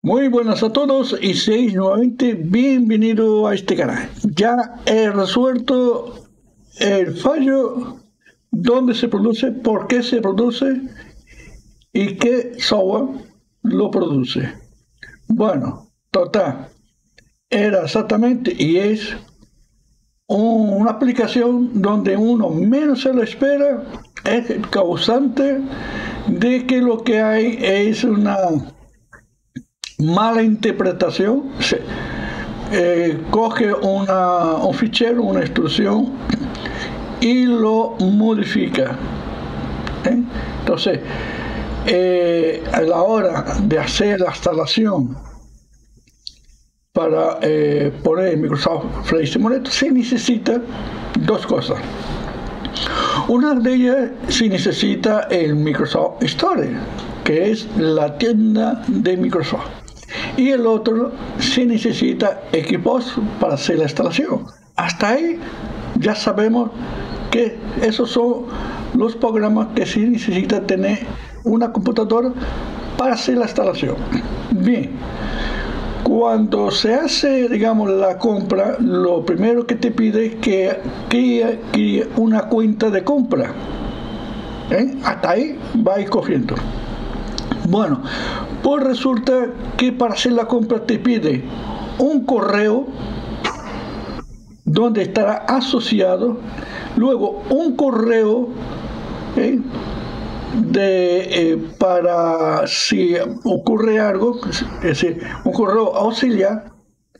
Muy buenas a todos y seáis nuevamente bienvenidos a este canal. Ya he resuelto el fallo, dónde se produce, por qué se produce y qué software lo produce. Bueno, total, era exactamente y es una aplicación donde uno menos se lo espera, es el causante de que lo que hay es una mala interpretación. Coge un fichero, una instrucción y lo modifica. Entonces, a la hora de hacer la instalación para poner Microsoft Flight Simulator se necesita dos cosas. Una de ellas se necesita el Microsoft Store, que es la tienda de Microsoft. Y el otro se necesita equipos para hacer la instalación. Hasta ahí ya sabemos que esos son los programas que se necesita tener una computadora para hacer la instalación. Bien, cuando se hace, digamos, la compra, lo primero que te pide es que cree una cuenta de compra. Hasta ahí va a ir cogiendo. Bueno, pues resulta que para hacer la compra te pide un correo donde estará asociado, luego un correo para si ocurre algo, es decir, un correo auxiliar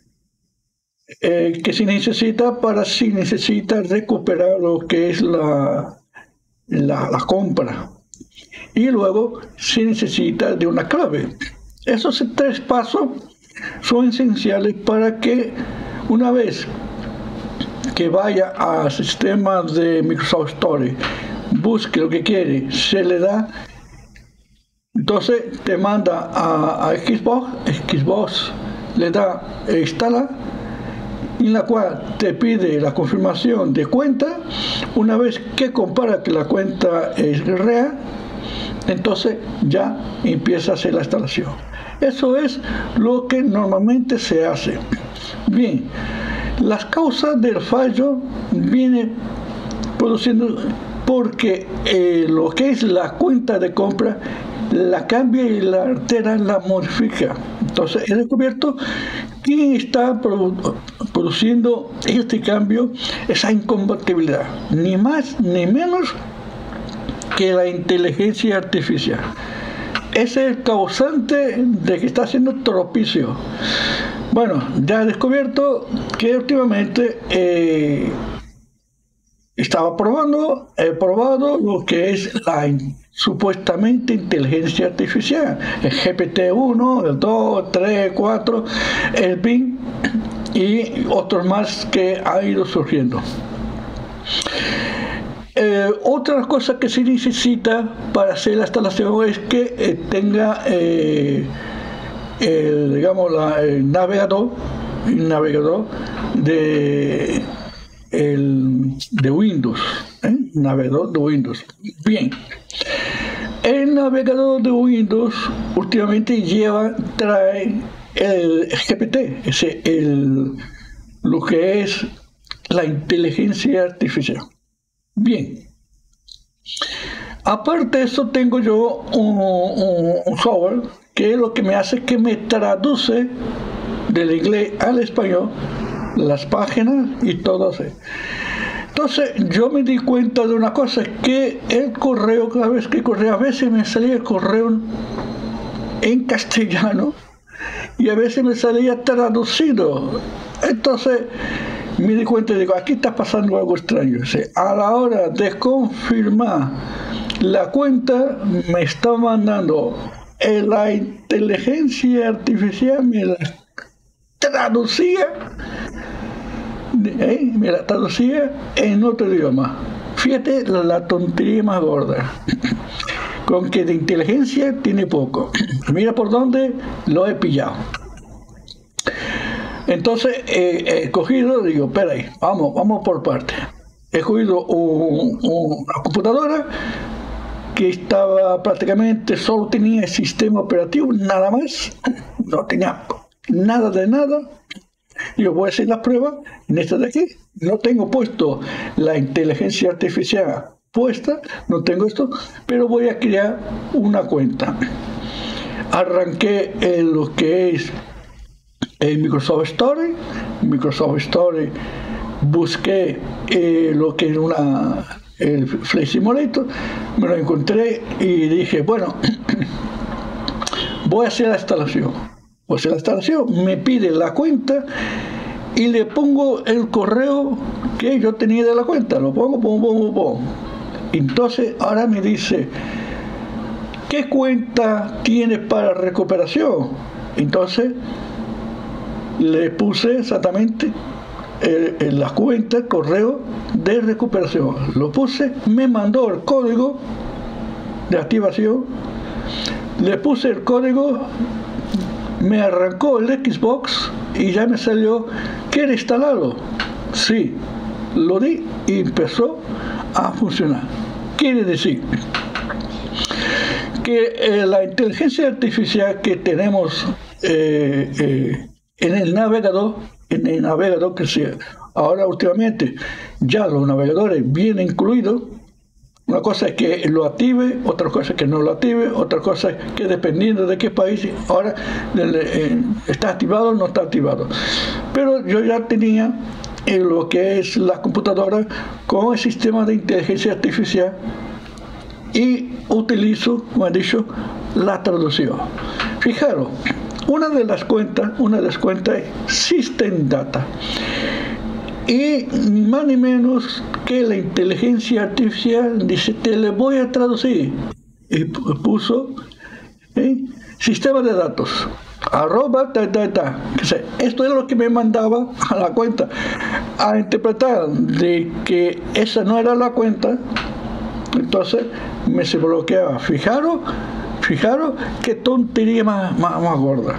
que se necesita para si necesita recuperar lo que es la compra. Y luego se necesita de una clave. Esos tres pasos son esenciales para que una vez que vaya al sistema de Microsoft Store, busque lo que quiere, se le da, entonces te manda a Xbox le da instala, en la cual te pide la confirmación de cuenta. Una vez que compara que la cuenta es real, entonces ya empieza a hacer la instalación. Eso es lo que normalmente se hace. Bien, las causas del fallo vienen produciendo porque lo que es la cuenta de compra la cambia y la altera, la modifica. Entonces he descubierto quién está produciendo este cambio, esa incompatibilidad, ni más ni menos que la inteligencia artificial. Ese es el causante de que está haciendo tropicio. Bueno, ya he descubierto que últimamente he probado lo que es la supuestamente inteligencia artificial, el GPT-1, el 2, 3, 4, el Bing y otros más que han ido surgiendo. Otra cosa que se necesita para hacer la instalación es que tenga digamos el navegador de Windows, navegador de Windows. Bien, el navegador de Windows últimamente trae el GPT, lo que es la inteligencia artificial. Bien, aparte de eso tengo yo un software que es lo que me hace que me traduce del inglés al español las páginas y todo eso. Entonces yo me di cuenta de una cosa, que el correo, cada vez que corría, a veces me salía el correo en castellano y a veces me salía traducido. Entonces me di cuenta y digo, aquí está pasando algo extraño. A la hora de confirmar la cuenta, me está mandando la inteligencia artificial, me la traducía en otro idioma. Fíjate la tontería más gorda, con que de inteligencia tiene poco. Mira por dónde lo he pillado. Entonces he cogido, digo, espera ahí, vamos por partes. He cogido una computadora que estaba prácticamente, solo tenía el sistema operativo, nada más, no tenía nada de nada. Yo voy a hacer la prueba en esta de aquí. No tengo puesto la inteligencia artificial puesta, no tengo esto, pero voy a crear una cuenta. Arranqué en lo que es el Microsoft Store. Busqué lo que es el Flight Simulator, me lo encontré y dije, bueno, voy a hacer la instalación. Me pide la cuenta y le pongo el correo que yo tenía de la cuenta, lo pongo. Entonces ahora me dice, ¿qué cuenta tienes para recuperación? Entonces le puse exactamente en la cuenta, correo de recuperación. Lo puse, me mandó el código de activación, le puse el código, me arrancó el Xbox y ya me salió, ¿quiere instalarlo? Sí, lo di y empezó a funcionar. Quiere decir que la inteligencia artificial que tenemos en el navegador, que ahora últimamente ya los navegadores vienen incluidos. Una cosa es que lo active, otra cosa es que no lo active, otra cosa es que dependiendo de qué país ahora está activado o no está activado. Pero yo ya tenía en lo que es la computadora con el sistema de inteligencia artificial y utilizo, como he dicho, la traducción. Fijaros, una de las cuentas es System Data. Y ni más ni menos que la inteligencia artificial dice, te le voy a traducir. Y puso sistema de datos, Esto es lo que me mandaba a la cuenta. A interpretar de que esa no era la cuenta, entonces me se bloqueaba. Fijaros qué tontería más gorda.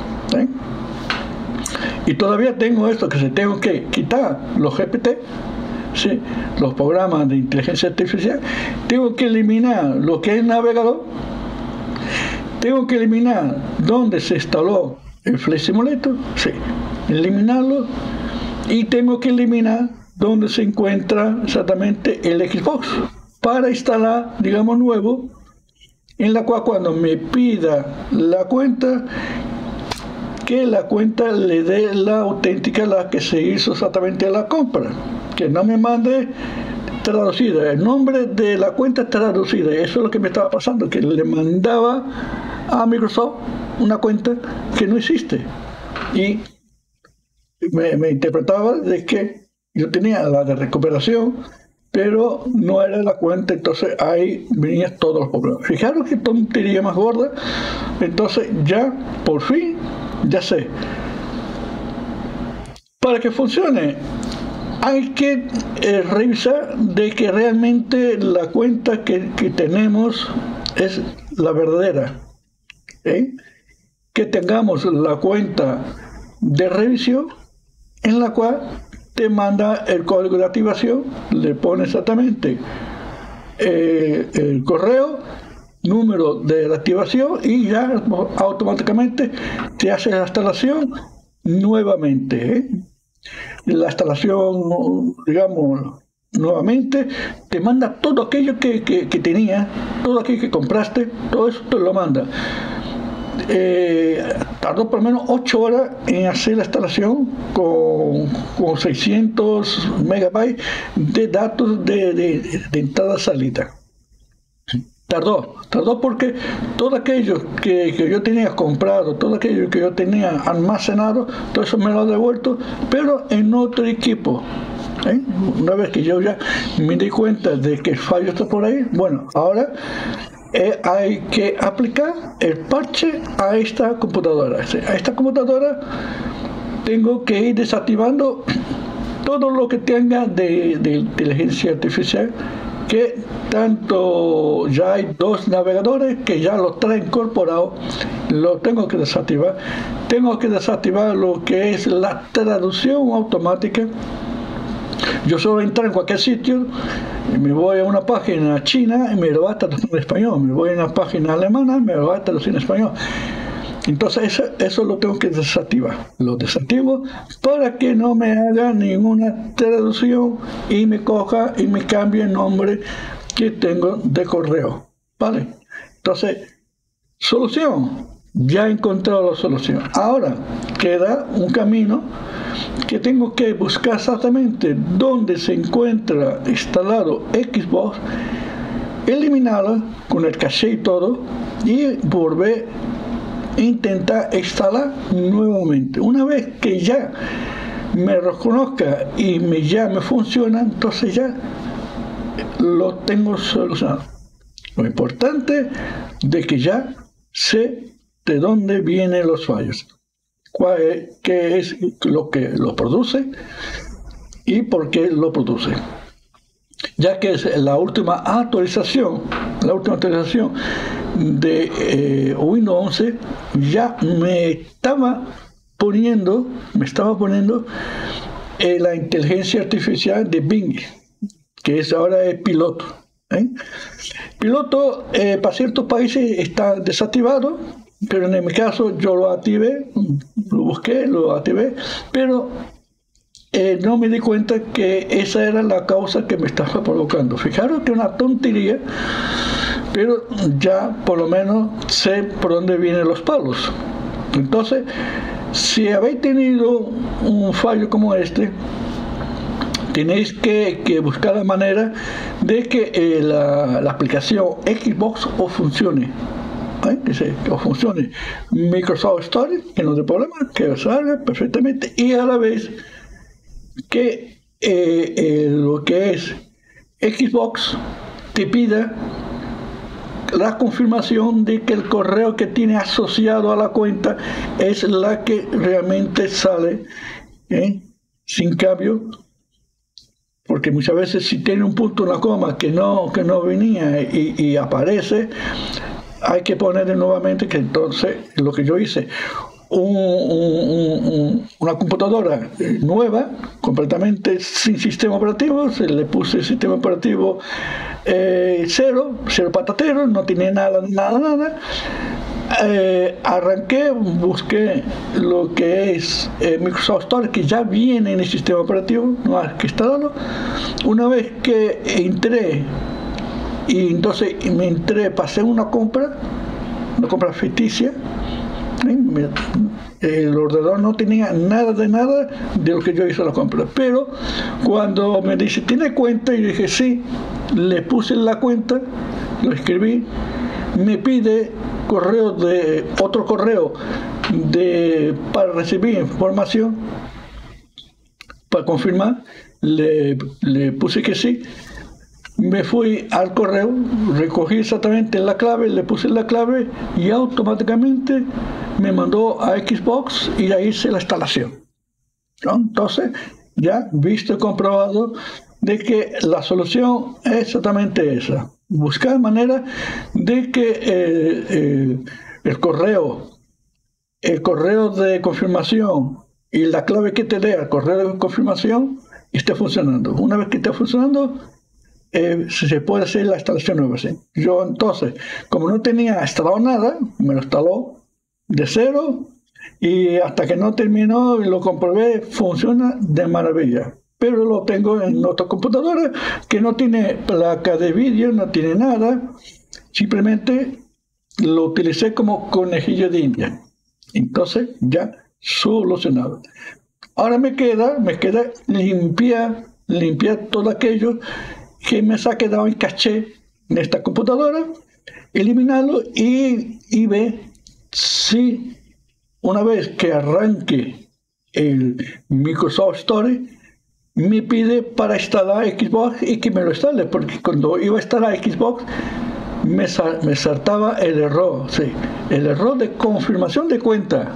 Y todavía tengo esto, que se tengo que quitar los GPT, ¿sí? Los programas de inteligencia artificial, tengo que eliminar lo que es el navegador, tengo que eliminar donde se instaló el Flight Simulator, sí, eliminarlo, y tengo que eliminar donde se encuentra exactamente el Xbox, para instalar, digamos, nuevo, en la cual cuando me pida la cuenta, que la cuenta le dé la auténtica, la que se hizo exactamente a la compra, que no me mande traducida, el nombre de la cuenta traducida. Eso es lo que me estaba pasando, que le mandaba a Microsoft una cuenta que no existe y me interpretaba de que yo tenía la de recuperación, pero no era la cuenta. Entonces ahí venían todos los problemas. Fijaros qué tontería más gorda. Entonces ya por fin ya sé, para que funcione hay que revisar de que realmente la cuenta que tenemos es la verdadera, que tengamos la cuenta de revisión en la cual te manda el código de activación, le pone exactamente el correo, número de la activación y ya automáticamente te hace la instalación nuevamente. La instalación, digamos, nuevamente te manda todo aquello que tenía, todo aquello que compraste, todo eso te lo manda. Tardó por lo menos 8 horas en hacer la instalación con 600 megabytes de datos de entrada-salida. Tardó porque todo aquello que yo tenía comprado, todo aquello que yo tenía almacenado, todo eso me lo ha devuelto, pero en otro equipo. Una vez que yo ya me di cuenta de que el fallo está por ahí, bueno, ahora hay que aplicar el parche a esta computadora. A esta computadora tengo que ir desactivando todo lo que tenga de inteligencia artificial, que tanto ya hay 2 navegadores que ya los trae incorporado, lo tengo que desactivar. Tengo que desactivar lo que es la traducción automática, Yo solo entrar en cualquier sitio, me voy a una página china y me lo va a traducir en español. Me voy a una página alemana y me lo va a traducir en español. Entonces eso lo tengo que desactivar. Lo desactivo para que no me haga ninguna traducción y me coja y me cambie el nombre que tengo de correo. ¿Vale? Entonces, solución. Ya he encontrado la solución. Ahora queda un camino que tengo que buscar exactamente dónde se encuentra instalado Xbox, eliminarlo con el caché y todo y volver a intentar instalar nuevamente. Una vez que ya me reconozca y ya me funciona, entonces ya lo tengo solucionado. Lo importante de que ya sé de dónde vienen los fallos, qué es lo que lo produce y por qué lo produce. Ya que es la última actualización de Windows 11, ya me estaba poniendo la inteligencia artificial de Bing, que ahora es piloto. Piloto para ciertos países está desactivado, pero en mi caso yo lo activé, lo busqué, lo activé, pero no me di cuenta que esa era la causa que me estaba provocando. Fijaros que es una tontería, pero ya por lo menos sé por dónde vienen los palos. Entonces, si habéis tenido un fallo como este, tenéis que buscar la manera de que la aplicación Xbox os funcione. O funcione Microsoft Store, que no hay problema, que salga perfectamente, y a la vez que lo que es Xbox te pida la confirmación de que el correo que tiene asociado a la cuenta es la que realmente sale sin cambio, porque muchas veces si tiene un punto, una coma que no venía y aparece, hay que ponerle nuevamente, que entonces lo que yo hice, una computadora nueva, completamente sin sistema operativo, se le puse el sistema operativo cero patatero, no tenía nada. Arranqué, busqué lo que es Microsoft Store, que ya viene en el sistema operativo, no hay que instalarlo. Una vez que entré, y entonces pasé una compra ficticia. El ordenador no tenía nada de lo que yo hice la compra, pero cuando me dice, ¿tiene cuenta? Y dije, sí, le puse la cuenta, lo escribí, me pide otro correo para recibir información, para confirmar, le puse que sí. Me fui al correo, recogí exactamente la clave, le puse la clave y automáticamente me mandó a Xbox y ahí hice la instalación. Entonces, ya visto y comprobado de que la solución es exactamente esa. Buscar manera de que el correo de confirmación y la clave que te dé al correo de confirmación esté funcionando. Una vez que esté funcionando, se puede hacer la instalación nueva, ¿sí? Yo entonces, como no tenía instalado nada, me lo instaló de cero y hasta que no terminó y lo comprobé, funciona de maravilla. Pero lo tengo en otra computadora que no tiene placa de vídeo, no tiene nada, simplemente lo utilicé como conejillo de India. Entonces ya solucionado. Ahora me queda limpiar todo aquello que me ha quedado en caché en esta computadora, eliminarlo y ver si una vez que arranque el Microsoft Store me pide para instalar Xbox y que me lo instale, porque cuando iba a instalar Xbox me saltaba el error, sí, el error de confirmación de cuenta,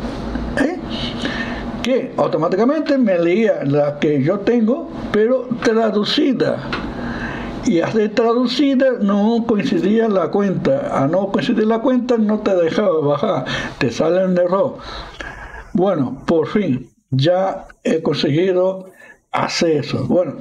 que automáticamente me leía la que yo tengo, pero traducida. Y hacer traducida no coincidía la cuenta. A no coincidir la cuenta no te dejaba bajar, te sale un error. Bueno, por fin ya he conseguido hace eso. Bueno,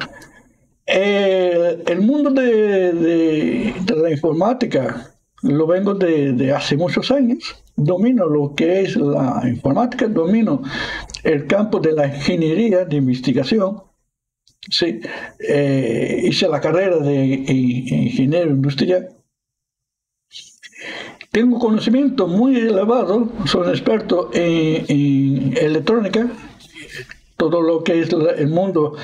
el mundo de la informática lo vengo de hace muchos años. Domino lo que es la informática, domino el campo de la ingeniería de investigación. Sí, hice la carrera de ingeniero industrial. Tengo conocimiento muy elevado, soy experto en electrónica, todo lo que es el mundo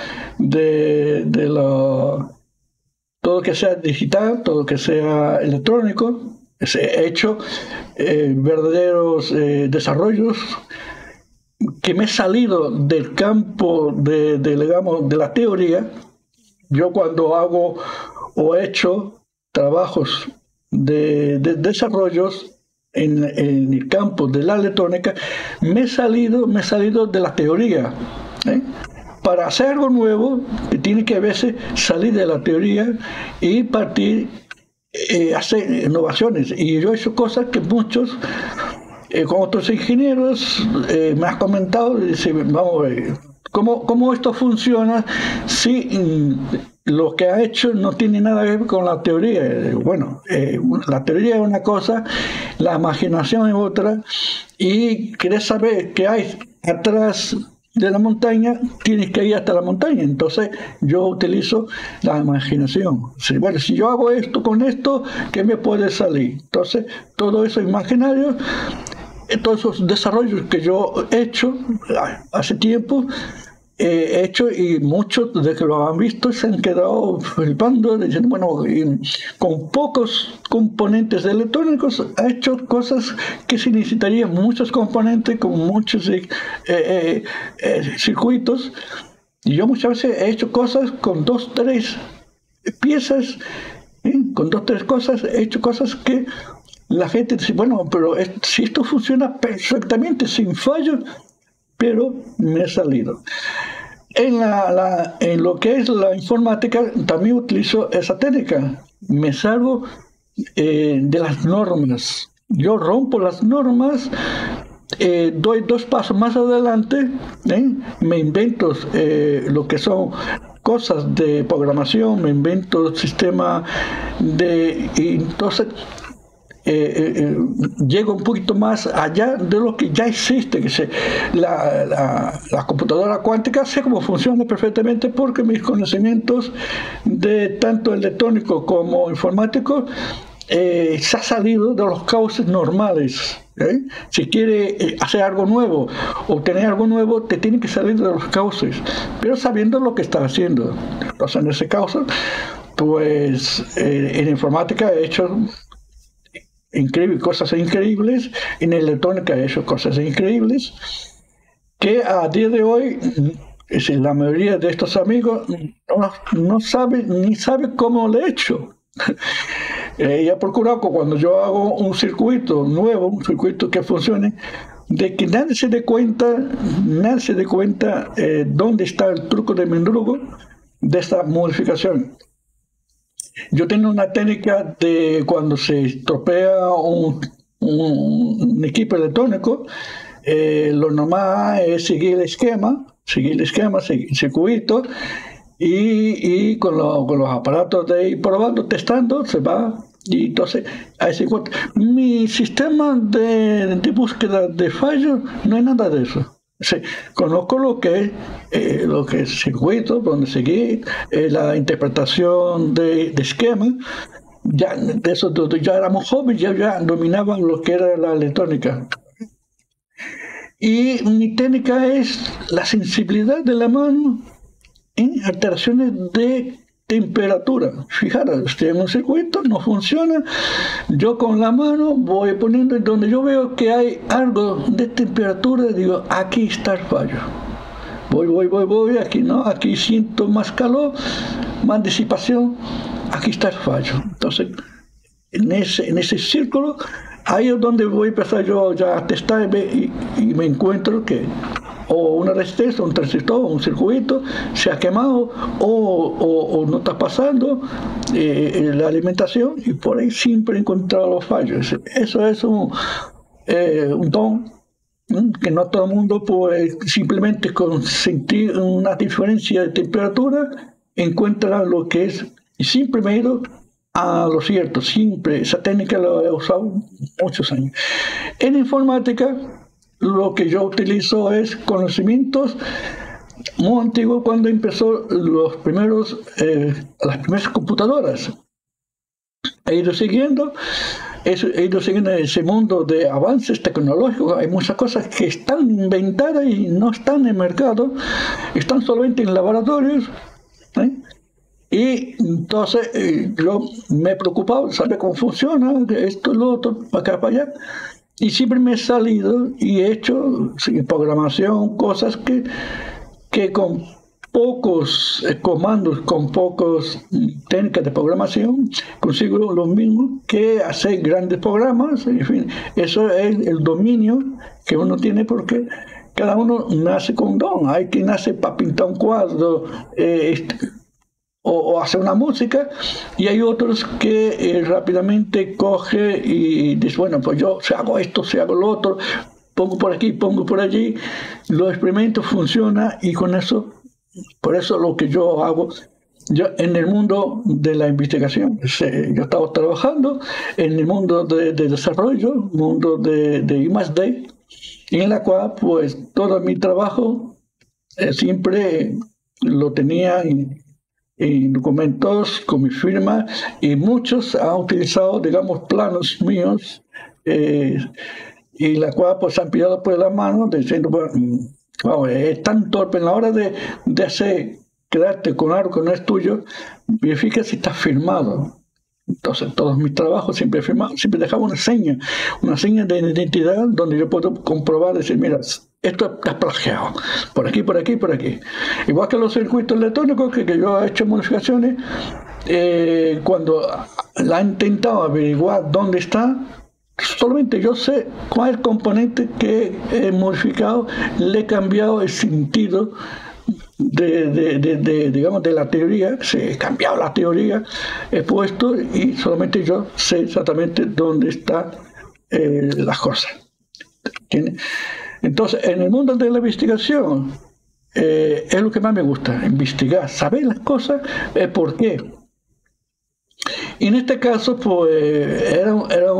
todo lo que sea digital, todo lo que sea electrónico. He hecho verdaderos desarrollos que me he salido del campo digamos, de la teoría. Yo cuando hago o he hecho trabajos de desarrollos en el campo de la electrónica, me he salido de la teoría. Para hacer algo nuevo, que tiene que a veces salir de la teoría y partir, hacer innovaciones. Y yo he hecho cosas que muchos, con otros ingenieros, me han comentado, y dicen, vamos a ver, ¿cómo esto funciona si lo que ha hecho no tiene nada que ver con la teoría? Bueno, la teoría es una cosa, la imaginación es otra, y querés saber qué hay atrás de la montaña, tienes que ir hasta la montaña. Entonces yo utilizo la imaginación. Bueno, si yo hago esto con esto, ¿qué me puede salir? Entonces todo eso imaginario, todos esos desarrollos que yo he hecho hace tiempo, he hecho, y muchos de que lo han visto se han quedado flipando, diciendo, bueno, con pocos componentes electrónicos ha hecho cosas que se necesitarían muchos componentes, con muchos circuitos. Y yo muchas veces he hecho cosas con 2, 3 piezas, con 2, 3 cosas, he hecho cosas que la gente dice, bueno, pero si esto funciona perfectamente, sin fallo, pero me he salido. En lo que es la informática también utilizo esa técnica. Me salgo de las normas. Yo rompo las normas, doy 2 pasos más adelante, me invento lo que son cosas de programación, me invento sistema y entonces llego un poquito más allá de lo que ya existe, la computadora cuántica. Sé cómo funciona perfectamente porque mis conocimientos de tanto electrónico como informático se ha salido de los cauces normales. Si quiere hacer algo nuevo, obtener algo nuevo, te tiene que salir de los cauces, pero sabiendo lo que está haciendo. Entonces, en ese caso, pues en informática he hecho cosas increíbles, en electrónica he hecho cosas increíbles, que a día de hoy la mayoría de estos amigos no sabe ni sabe cómo lo he hecho. Y he procurado que cuando yo hago un circuito nuevo, un circuito que funcione, de que nadie se dé cuenta dónde está el truco de mendrugo de esta modificación. Yo tengo una técnica de cuando se estropea un equipo electrónico, lo normal es seguir el esquema, seguir el circuito, y con los aparatos de ir probando, testando, se va. Y entonces, ahí se encuentra. Mi sistema de búsqueda de fallos no hay nada de eso. Sí, conozco lo que es circuito, donde seguir, la interpretación de esquema. Ya, de eso ya éramos jóvenes, ya dominaban lo que era la electrónica. Y mi técnica es la sensibilidad de la mano en alteraciones de temperatura. Fijaros, estoy en un circuito, no funciona, yo con la mano voy poniendo, y donde yo veo que hay algo de temperatura, digo, aquí está el fallo. Voy, aquí no, aquí siento más calor, más disipación, aquí está el fallo. Entonces, en ese círculo, ahí es donde voy a empezar yo ya a testar y me encuentro que o una resistencia, un transistor, un circuito se ha quemado o no está pasando la alimentación, y por ahí siempre he encontrado los fallos. Eso es un don que no todo el mundo pues simplemente con sentir una diferencia de temperatura encuentra lo que es, y siempre me he ido a lo cierto, siempre, esa técnica la he usado muchos años. En informática lo que yo utilizo es conocimientos muy antiguos cuando empezó las primeras computadoras. He ido siguiendo ese mundo de avances tecnológicos. Hay muchas cosas que están inventadas y no están en el mercado, están solamente en laboratorios, ¿eh? Y entonces yo me he preocupado de saber cómo funciona esto, lo otro, para acá, para allá, y siempre me he salido y he hecho programación, cosas que con pocos comandos, con pocos técnicas de programación, consigo lo mismo que hacer grandes programas. En fin, eso es el dominio que uno tiene, porque cada uno nace con don. Hay quien nace para pintar un cuadro o hacer una música, y hay otros que rápidamente coge y dice, bueno, pues yo si hago esto, si hago lo otro, pongo por aquí, pongo por allí, lo experimento, funciona, y con eso, por eso lo que yo hago, yo en el mundo de la investigación, yo estaba trabajando en el mundo de desarrollo, mundo de I+D, en la cual pues todo mi trabajo siempre lo tenía en documentos con mi firma, y muchos han utilizado, digamos, planos míos, y la cual pues han pillado por la mano diciendo, bueno, wow, es tan torpe en la hora de quedarte con algo que no es tuyo, verifica si está firmado. Entonces todos mis trabajos siempre he firmado, siempre dejaba una seña de identidad donde yo puedo comprobar, decir, mira, esto está plagiado, por aquí, por aquí, por aquí. Igual que los circuitos electrónicos, que yo he hecho modificaciones, cuando la he intentado averiguar dónde está, solamente yo sé cuál es el componente que he modificado, le he cambiado el sentido digamos, de la teoría, se he cambiado la teoría, he puesto, y solamente yo sé exactamente dónde están las cosas. Entonces, en el mundo de la investigación, es lo que más me gusta, investigar, saber las cosas, por qué. Y en este caso, pues, era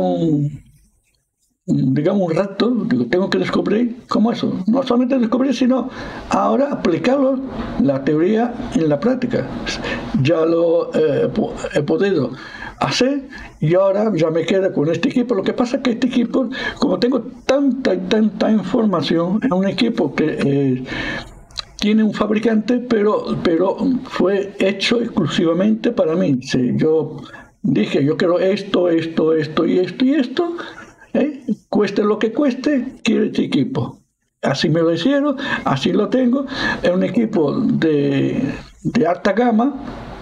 digamos, un reto. Digo, tengo que descubrir cómo eso. No solamente descubrir, sino ahora aplicarlo, la teoría en la práctica. Ya lo he podido hacer, y ahora ya me queda con este equipo. Lo que pasa es que este equipo, como tengo tanta y tanta información, es un equipo que tiene un fabricante, pero fue hecho exclusivamente para mí. Si yo dije, yo quiero esto, esto, esto y esto y esto, cueste lo que cueste, quiero este equipo. Así me lo hicieron, así lo tengo. Es un equipo de alta gama,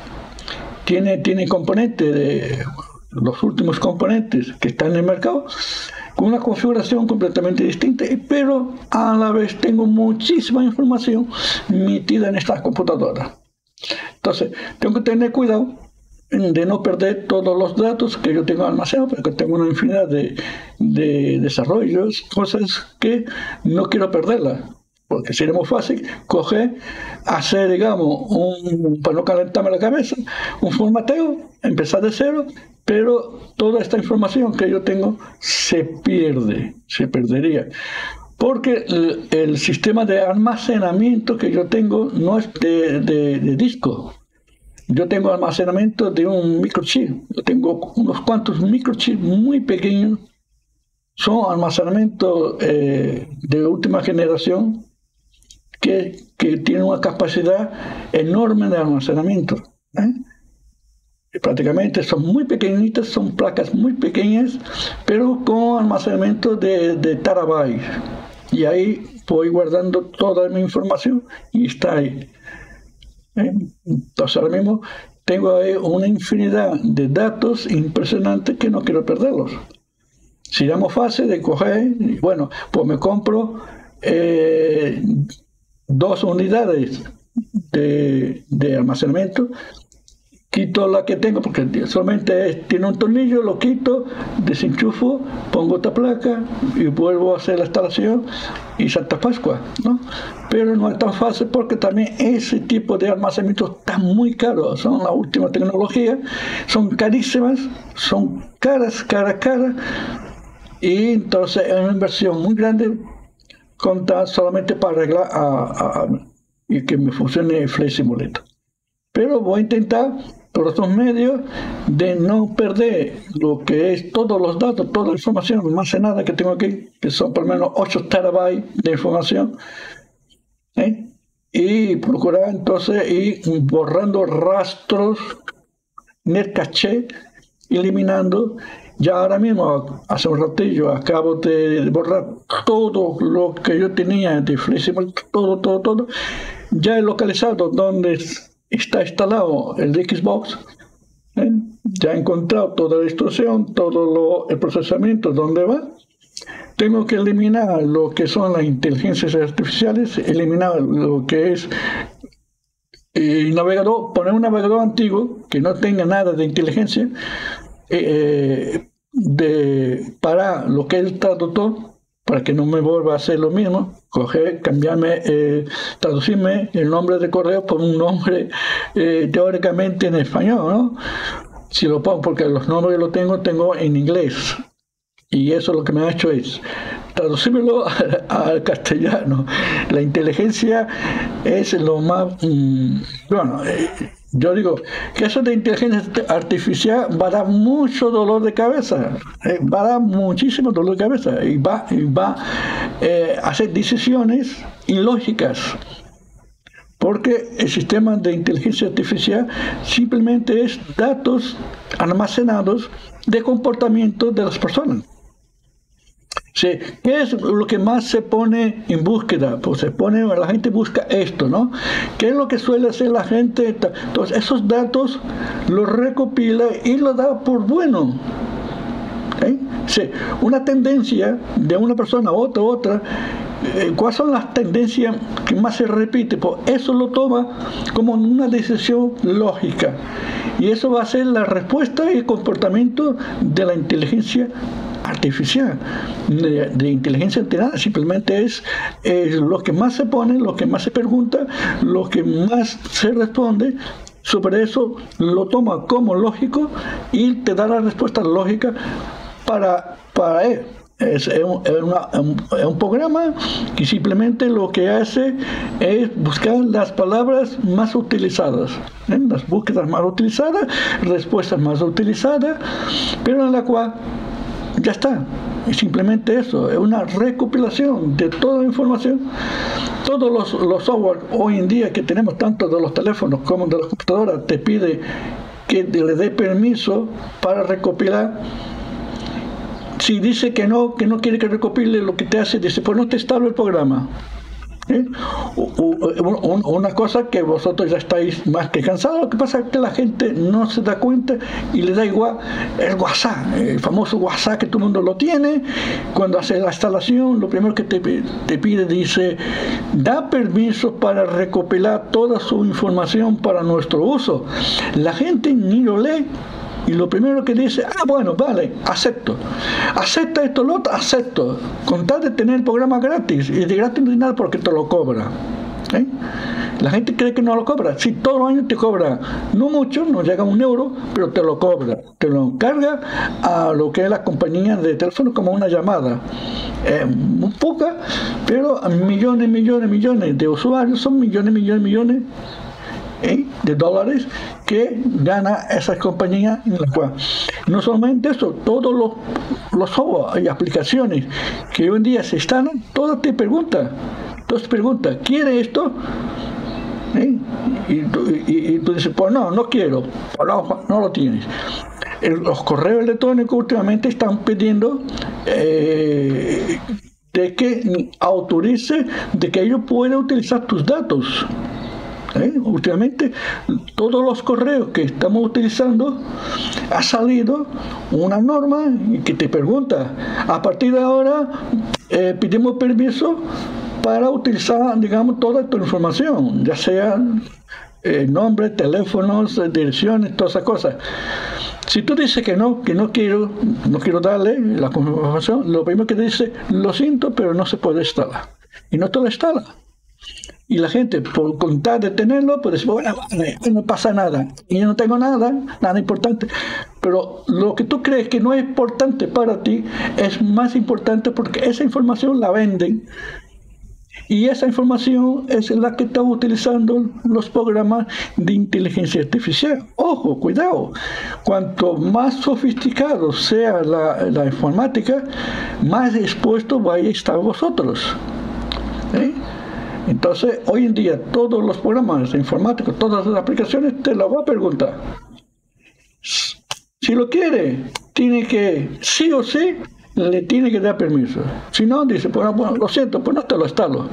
tiene componentes, los últimos componentes que están en el mercado, con una configuración completamente distinta, pero a la vez tengo muchísima información metida en estas computadoras. Entonces, tengo que tener cuidado de no perder todos los datos que yo tengo almacenados, porque tengo una infinidad de desarrollos, cosas que no quiero perderlas, porque sería muy fácil hacer, digamos, para no calentarme la cabeza, un formateo, empezar de cero, pero toda esta información que yo tengo se perdería. Porque el sistema de almacenamiento que yo tengo no es de disco. Yo tengo almacenamiento de un microchip. Yo tengo unos cuantos microchips muy pequeños. Son almacenamientos de última generación que tienen una capacidad enorme de almacenamiento. Y prácticamente son muy pequeñitas, son placas muy pequeñas, pero con almacenamiento de terabytes. Y ahí voy guardando toda mi información y está ahí. Entonces ahora mismo tengo ahí una infinidad de datos impresionantes que no quiero perderlos. Sería muy fácil de coger, bueno, pues me compro 2 unidades de almacenamiento quito la que tengo porque solamente tiene un tornillo, lo quito, desenchufo, pongo otra placa y vuelvo a hacer la instalación y Santa Pascua, ¿no? Pero no es tan fácil porque también ese tipo de almacenamiento está muy caro, son la última tecnología, son carísimas, son caras, y entonces es una inversión muy grande contar solamente para arreglar y que me funcione el Flex Simulator. Pero voy a intentar por otros medios de no perder lo que es todos los datos, toda la información almacenada que tengo aquí, que son por lo menos 8 terabytes de información, y procurar entonces ir borrando rastros, net caché, eliminando. Ya ahora mismo, hace un ratillo, acabo de borrar todo lo que yo tenía de Flexible, todo. Ya he localizado donde está instalado el Xbox. Ya he encontrado toda la instrucción, todo el procesamiento, dónde va. Tengo que eliminar lo que son las inteligencias artificiales, eliminar lo que es el navegador, poner un navegador antiguo que no tenga nada de inteligencia, para lo que es el traductor, para que no me vuelva a hacer lo mismo, cambiarme, traducirme el nombre de correo por un nombre teóricamente en español, ¿no? Si lo pongo, porque los nombres los tengo en inglés, y eso lo que me ha hecho es traducírmelo al castellano. La inteligencia es lo más, yo digo que eso de inteligencia artificial va a dar mucho dolor de cabeza, va a dar muchísimo dolor de cabeza y va a hacer decisiones ilógicas, porque el sistema de inteligencia artificial simplemente es datos almacenados de comportamiento de las personas. Sí, ¿qué es lo que más se pone en búsqueda? Pues la gente busca esto, ¿no? ¿Qué es lo que suele hacer la gente? Entonces, esos datos los recopila y los da por bueno. Sí, una tendencia de una persona a otra, ¿cuáles son las tendencias que más se repiten? Pues eso lo toma como una decisión lógica. Y eso va a ser la respuesta y el comportamiento de la inteligencia artificial, de inteligencia entrenada. Simplemente es lo que más se pone, lo que más se pregunta, lo que más se responde. Sobre eso lo toma como lógico y te da la respuesta lógica para él. Es un programa que simplemente lo que hace es buscar las palabras más utilizadas, las búsquedas más utilizadas, respuestas más utilizadas, pero en la cual ya está. Es simplemente eso, es una recopilación de toda la información. Todos los software hoy en día que tenemos, tanto de los teléfonos como de las computadoras, te pide que le dé permiso para recopilar. Si dice que no quiere que recopile, lo que te hace, dice, pues no te instalo el programa. Una cosa que vosotros ya estáis más que cansados. Lo que pasa es que la gente no se da cuenta y le da igual el WhatsApp, el famoso WhatsApp que todo el mundo lo tiene. Cuando hace la instalación, lo primero que te pide, dice, da permiso para recopilar toda su información para nuestro uso. La gente ni lo lee. Y lo primero que dice, bueno, vale, acepta esto, lo otro, acepto, con tal de tener el programa gratis, y de gratis no hay nada porque te lo cobra. La gente cree que no lo cobra. Si todos los años te cobra, no mucho, no llega a €1, pero te lo cobra, te lo encarga a lo que es la compañía de teléfono como una llamada. Muy poca, pero a millones de usuarios, son millones de dólares que gana esa compañía, en la cual no solamente eso, todos los software y aplicaciones que hoy en día se instalan, todas te preguntan, ¿quiere esto? Y tú dices, pues no quiero, pues no lo tienes. Los correos electrónicos últimamente están pidiendo de que autorice de que ellos puedan utilizar tus datos. Últimamente todos los correos que estamos utilizando ha salido una norma que te pregunta, a partir de ahora pedimos permiso para utilizar, digamos, toda tu información, ya sea nombre, teléfonos, direcciones, todas esas cosas. Si tú dices que no quiero darle la confirmación, lo primero que te dice, lo siento, pero no se puede instalar. Y no te lo instala. Y la gente, por contar de tenerlo, pues dice, bueno, no pasa nada. Y yo no tengo nada importante. Pero lo que tú crees que no es importante para ti, es más importante porque esa información la venden. Y esa información es la que están utilizando los programas de inteligencia artificial. Ojo, cuidado. Cuanto más sofisticado sea la informática, más expuesto vais a estar vosotros. Entonces, hoy en día, todos los programas informáticos, todas las aplicaciones, te lo va a preguntar. Si lo quiere, tiene que, sí o sí, le tiene que dar permiso. Si no, dice, bueno, lo siento, pues no te lo instalo.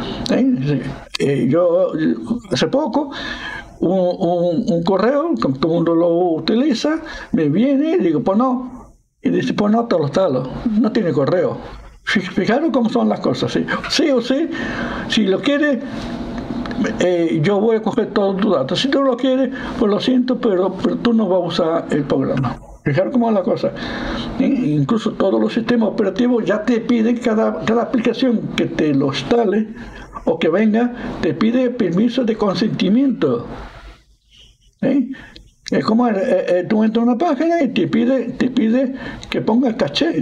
Yo, hace poco, un correo, como todo el mundo lo utiliza, me viene y digo, pues no. Y dice, pues no te lo instalo. No tiene correo. Fijaros cómo son las cosas. Sí o sí, si lo quiere, yo voy a coger todos tus datos. Si tú lo quieres, pues lo siento, pero tú no vas a usar el programa. Fijaros cómo es la cosa. Incluso todos los sistemas operativos ya te piden, cada aplicación que te lo instale o que venga, te pide permiso de consentimiento. Es como tú entras a una página y te pide que ponga caché.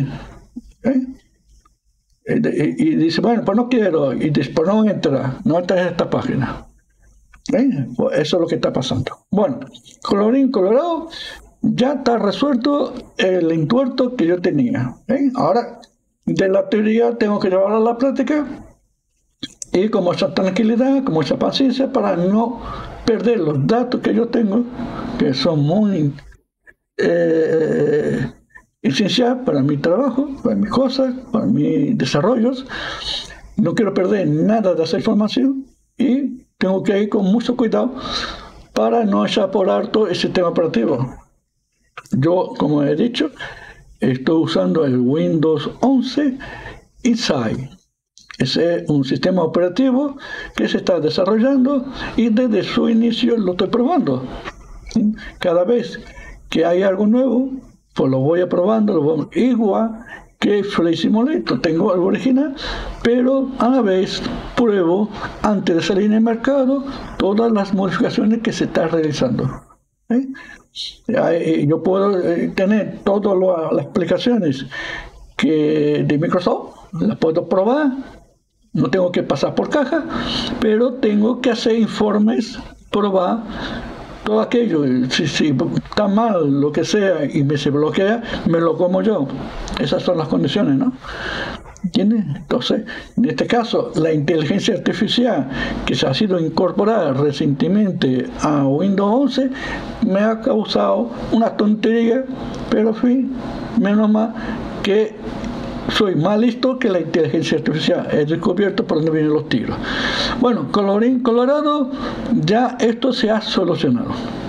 Y dice, bueno, pues no quiero, y dice, pues no entra en esta página. Pues eso es lo que está pasando. Bueno, colorín colorado, ya está resuelto el entuerto que yo tenía. Ahora, de la teoría tengo que llevarla a la práctica y con mucha tranquilidad, con mucha paciencia, para no perder los datos que yo tengo, que son muy esencial para mi trabajo, para mis cosas, para mis desarrollos. No quiero perder nada de esa información y tengo que ir con mucho cuidado para no echar por alto el sistema operativo. Yo, como he dicho, estoy usando el Windows 11 Insight. Ese es un sistema operativo que se está desarrollando y desde su inicio lo estoy probando. Cada vez que hay algo nuevo, pues lo voy probando, igual que Flight Simulator. Tengo algo original, pero a la vez pruebo, antes de salir en el mercado, todas las modificaciones que se están realizando. Yo puedo tener todas las aplicaciones de Microsoft, las puedo probar, no tengo que pasar por caja, pero tengo que hacer informes, probar todo aquello. Si está mal, lo que sea, y se bloquea, me lo como yo. Esas son las condiciones, ¿no? ¿Entiendes? Entonces, en este caso, la inteligencia artificial que se ha sido incorporada recientemente a Windows 11 me ha causado una tontería, pero en fin, menos mal que soy más listo que la inteligencia artificial. He descubierto por dónde vienen los tiros. Bueno, colorín colorado, ya esto se ha solucionado.